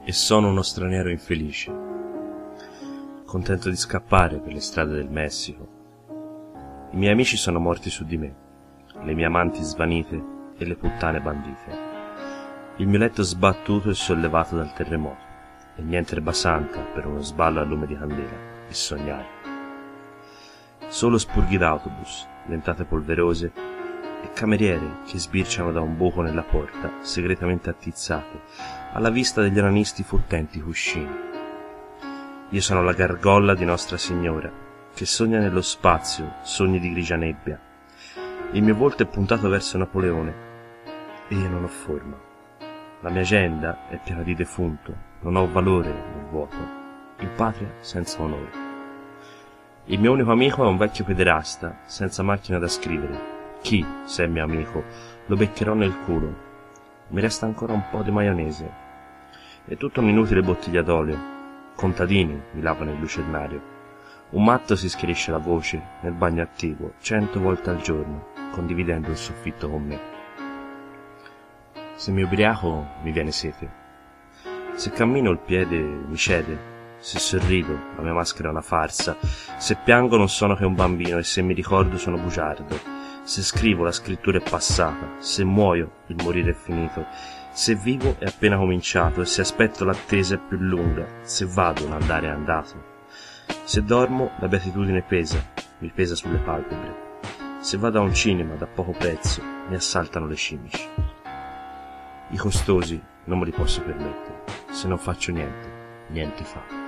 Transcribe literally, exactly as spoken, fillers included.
e sono uno straniero infelice, contento di scappare per le strade del Messico. I miei amici sono morti su di me, le mie amanti svanite e le puttane bandite. Il mio letto sbattuto e sollevato dal terremoto, e niente erba santa per uno sballo a lume di candela e sognare. Solo spurghi d'autobus, ventate polverose e cameriere che sbirciano da un buco nella porta, segretamente attizzate, alla vista degli ananisti furtenti cuscini. Io sono la gargolla di Nostra Signora, che sogna nello spazio sogni di grigia nebbia. Il mio volto è puntato verso Napoleone, e io non ho forma. La mia agenda è piena di defunto, non ho valore nel vuoto, in patria senza onore. Il mio unico amico è un vecchio pederasta, senza macchina da scrivere. Chi, se è mio amico, lo beccherò nel culo. Mi resta ancora un po' di maionese. È tutta un'inutile bottiglia d'olio. Contadini mi lavano il lucernario. Un matto si schiarisce la voce nel bagno attivo cento volte al giorno, condividendo il soffitto con me. Se mi ubriaco mi viene sete. Se cammino il piede mi cede. Se sorrido la mia maschera è una farsa. Se piango non sono che un bambino e se mi ricordo sono bugiardo. Se scrivo la scrittura è passata. Se muoio il morire è finito. Se vivo è appena cominciato e se aspetto l'attesa è più lunga. Se vado l'andare è andato. Se dormo la beatitudine pesa, mi pesa sulle palpebre. Se vado a un cinema da poco prezzo mi assaltano le cimici. I costosi non me li posso permettere. Se non faccio niente, niente fa.